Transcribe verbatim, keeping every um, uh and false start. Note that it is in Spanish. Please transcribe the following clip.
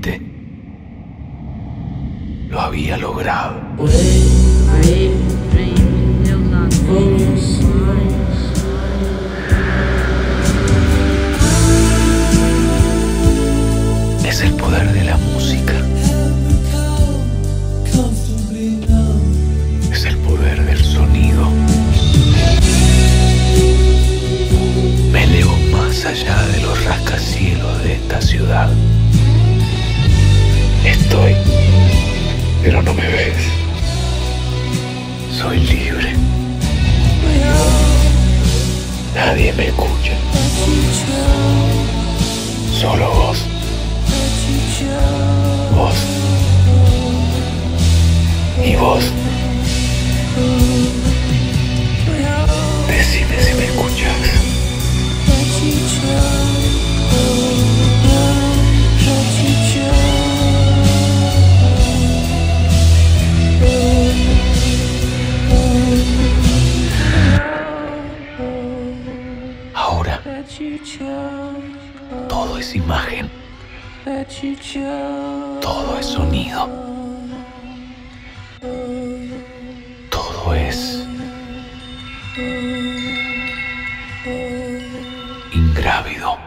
finalmente lo había logrado. Es el poder de la música. Es el poder del sonido. Me elevo más allá de los rascacielos de esta ciudad. Estoy, pero no me ves. Soy libre. Nadie me escucha. Solo vos. Vos. Y vos. Decime si me escuchas. Ahora, todo es imagen. Todo es sonido. Todo es ingrávido.